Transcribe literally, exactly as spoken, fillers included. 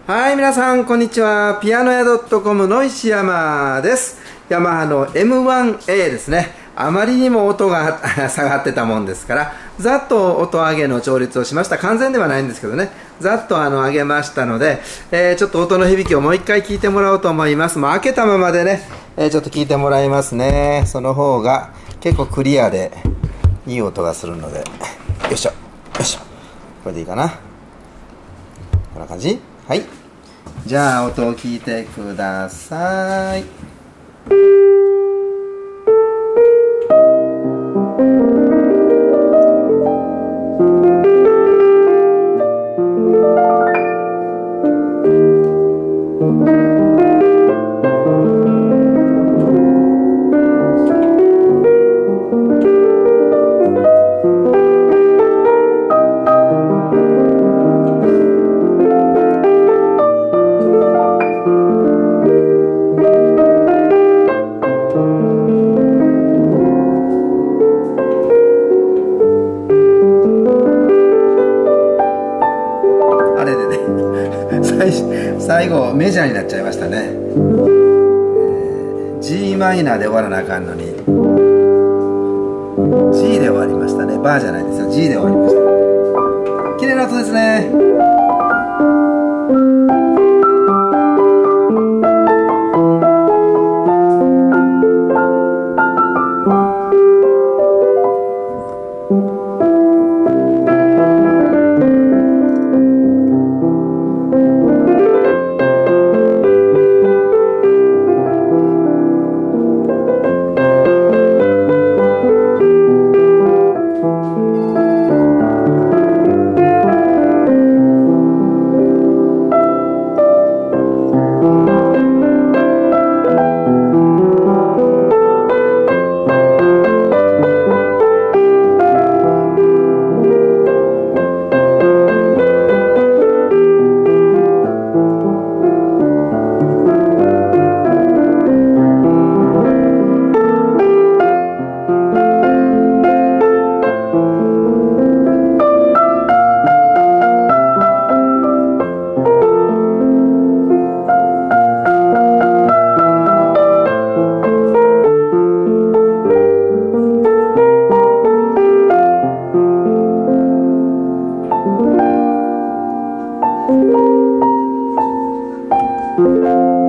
はい、皆さん、こんにちは。ピアノ屋 .com の石山です。ヤマハの エムワンエー ですね。あまりにも音が下がってたもんですから、ざっと音上げの調律をしました。完全ではないんですけどね。ざっとあの上げましたので、えー、ちょっと音の響きをもう一回聞いてもらおうと思います。まあ、開けたままでね、えー、ちょっと聞いてもらいますね。その方が結構クリアでいい音がするので。よいしょ。よいしょ。これでいいかな。こんな感じ？はい。じゃあ音を聞いてください。最後メジャーになっちゃいましたね、えー、G マイナーで終わらなあかんのに G で終わりましたね。バーじゃないですよ、 G で終わりました。綺麗な音ですね。Thank you.